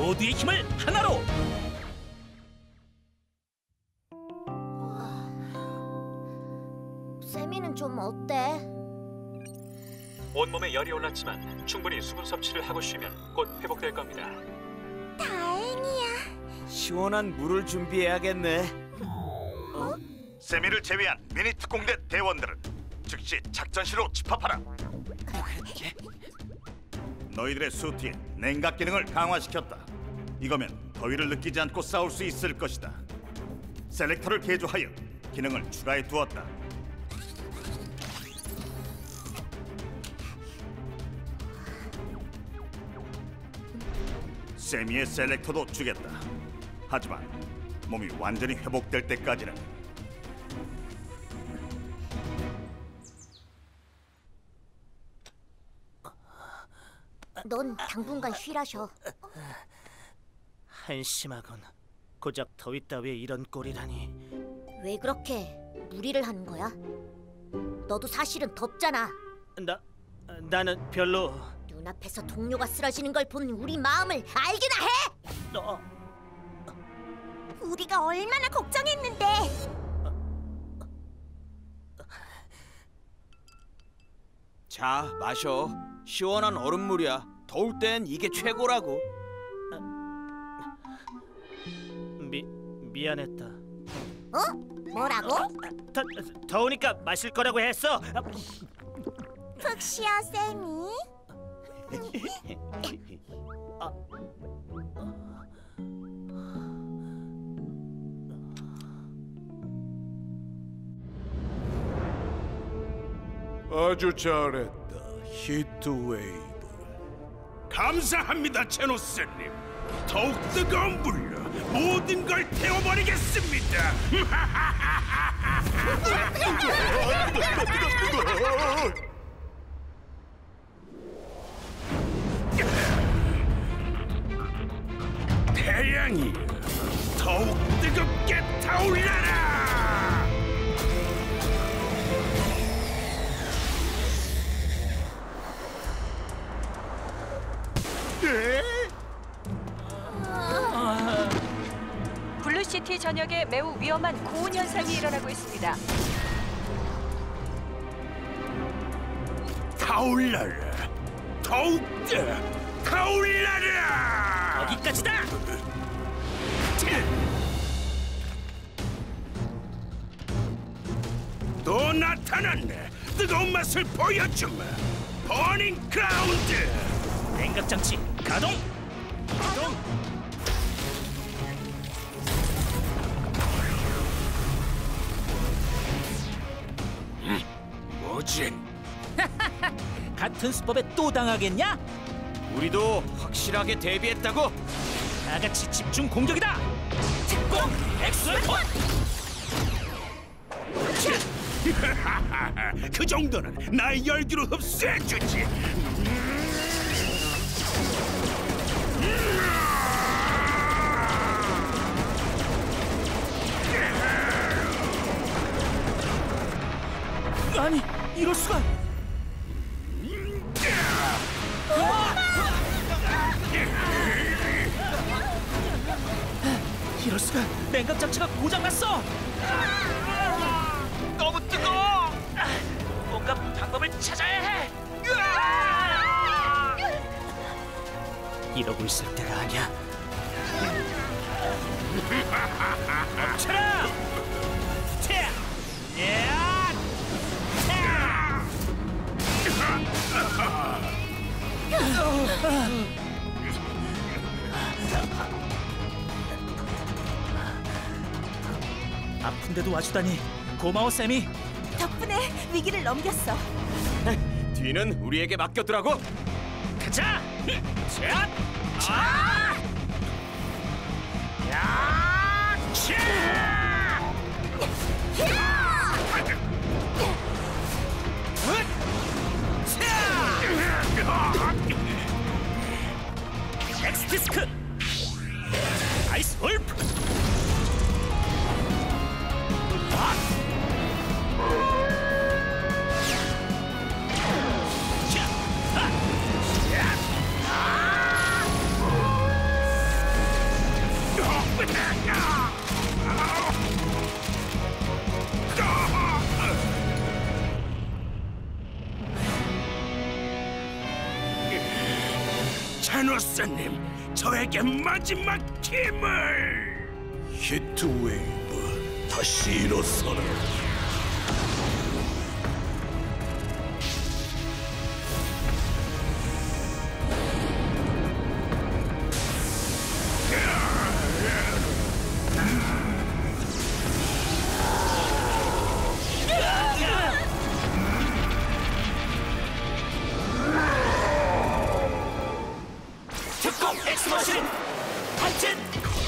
모두의 힘을 하나로. 세미는 좀 어때? 온몸에 열이 올랐지만 충분히 수분 섭취를 하고 쉬면 곧 회복될 겁니다. 다행이야. 시원한 물을 준비해야겠네. 세미를 제외한 미니 특공대 대원들은 즉시 작전실로 집합하라. 너희들의 수트에 냉각 기능을 강화시켰다. 이거면 더위를 느끼지 않고 싸울 수 있을 것이다. 셀렉터를 개조하여 기능을 추가해 두었다. 세미의 셀렉터도 주겠다. 하지만 몸이 완전히 회복될 때까지는. 넌 당분간 쉬라셔. 한심하군. 고작 더위 따위에 이런 꼴이라니. 왜 그렇게 무리를 하는 거야? 너도 사실은 덥잖아. 나는 별로. 눈앞에서 동료가 쓰러지는 걸 본 우리 마음을 알기나 해! 우리가 얼마나 걱정했는데! 자, 마셔. 시원한 얼음물이야. 더울 땐 이게 최고라고. 미안했다. 어? 뭐라고? 더우니까 마실 거라고 했어. 푹 쉬어, 세미. 아주 잘했다, 히트웨이브. 감사합니다, 제노스님. 더욱 뜨거운 불로 모든 걸 태워버리겠습니다. 태양이 더욱 뜨겁게 타올라라! 블루시티 전역에 매우 위험한 고온 현상이 일어나고 있습니다. 타올라라! 더욱더 타올라라! 여기까지다! 또 나타났네! 뜨거운 맛을 보여주마! 버닝 그라운드! 냉각 장치 가동! 뭐지? 같은 수법에 또 당하겠냐? 우리도 확실하게 대비했다고. 다 같이 집중 공격이다! 특공 엑스레톤! 그 정도는 나의 열기로 흡수해주지. 아니, 이럴 수가! 이럴 수가! 냉각 장치가 고장났어! 너무 뜨거워! 뭔가 방법을 찾아야 해! 이러고 있을 때가 아니야. 멈춰라! 아픈데도 와주다니 고마워, 세미. 덕분에 위기를 넘겼어. 뒤는 우리에게 맡겨두라고. 가자! 자! 자! 야! 엑스디스크! 아이스 wolf! 제노스님, 저에게 마지막 힘을. 히트웨이브, 다시 일어서라. 특공 엑스머신 발진.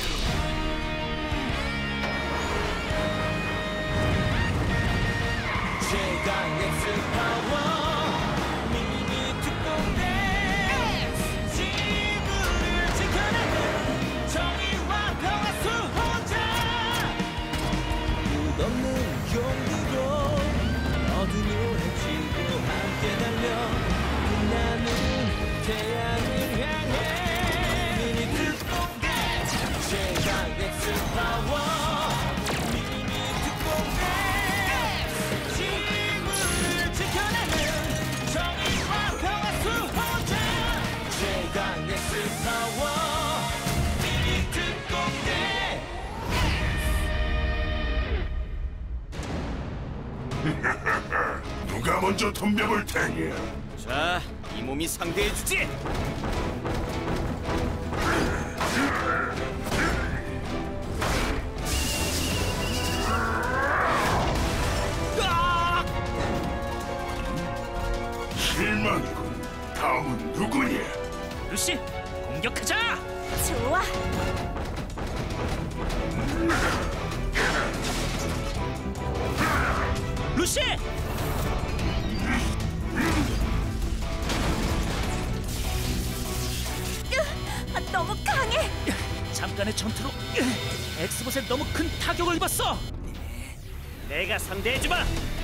최강 엑스파워 미니 특공대 지구를 지켜내는 정의와 평화 수호자. 끝없는 용기로 어둠을 헤치고 함께 달려 빛나는 태양을 향해 미니 특공대 최강 엑스파워 미니 특공대 지구를 지켜내는 정의와 평화 수호자. 최강 엑스파워 미니 특공대. 누가 먼저 덤벼볼 테니? 자, 이 몸이 상대해주지. 실망이군. 다음은 누구니? 루시, 공격하자. 좋아. 루시. 너무 강해. 잠깐의 전투로 엑스봇에 너무 큰 타격을 입었어. 내가 상대해주마.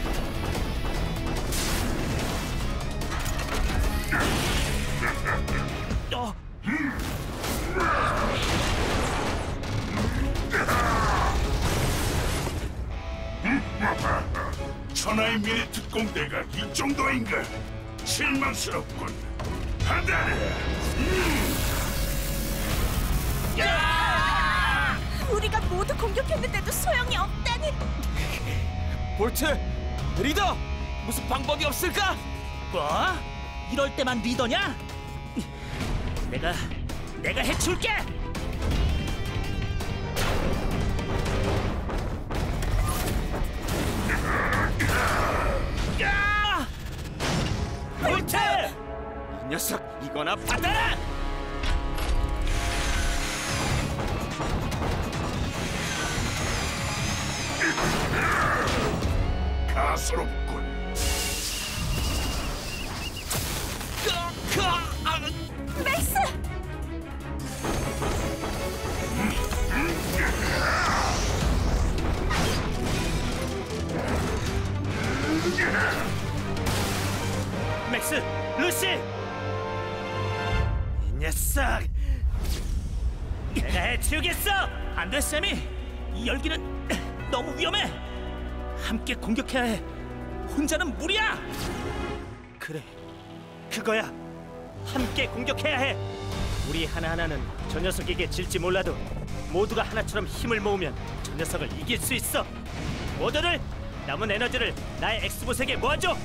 천하의 미니 특공대가 이 정도인가? 실망스럽군. 하다래. 우리가 모두 공격했는데도 소용이 없다니. 볼트, 리더, 무슨 방법이 없을까? 뭐? 이럴 때만 리더냐? 내가 해줄게. 볼트! 이 녀석, 이거나 받아라! 가소롭군. 맥스! 맥스, 루시! 이 녀석! 내가 해치우겠어! 안 돼, 세미! 이 열기는 너무 위험해! 함께 공격해야 해! 혼자는 무리야! 그래, 그거야! 함께 공격해야 해! 우리 하나하나는 저 녀석에게 질지 몰라도 모두가 하나처럼 힘을 모으면 저 녀석을 이길 수 있어! 모두들 남은 에너지를 나의 엑스봇에게 모아줘!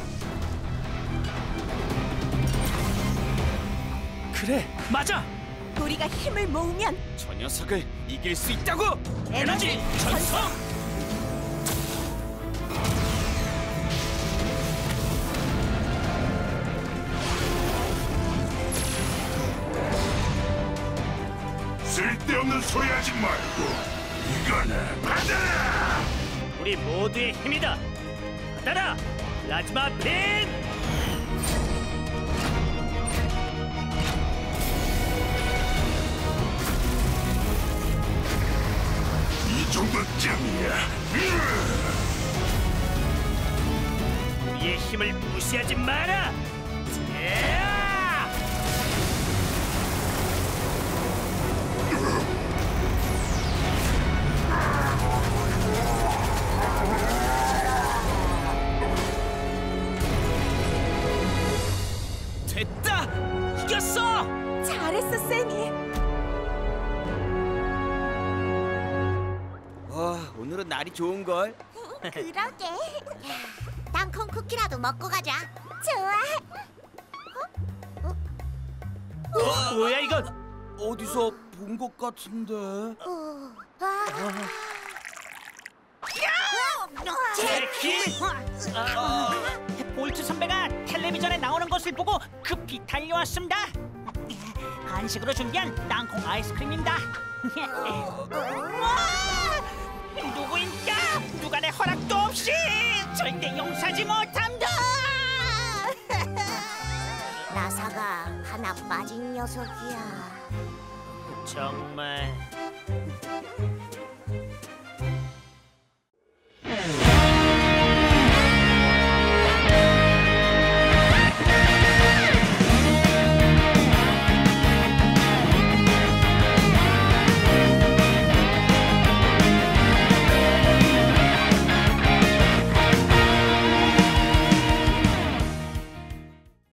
그래, 맞아! 우리가 힘을 모으면 저 녀석을 이길 수 있다고! 에너지 전송! 쓸데없는 소리 하지 말고 이거나 받아라. 우리 모두의 힘이다! 받아라! 라즈마 빈! 이 정도쯤이야. 우리의 힘을 무시하지 마라! 됐다! 이겼어! 잘했어, 세니. 오늘은 날이 좋은걸. 그러게. 땅콩 쿠키라도 먹고 가자. 좋아. 뭐야 이건? 어디서 본 것 같은데. 제키! 볼트 선배가 텔레비전에 나오는 것을 보고 급히 달려왔습니다. 간식으로 준비한 땅콩 아이스크림입니다. 누구인가? 누가 내 허락도 없이 절대 용서하지 못한다. 나사가 하나 빠진 녀석이야. 정말